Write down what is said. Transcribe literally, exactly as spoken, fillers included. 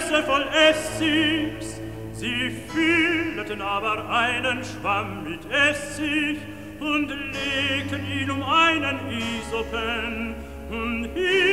Gefäße voll Essigs. Sie füllten aber einen Schwamm mit Essig und legten ihn um einen Isopen und hielten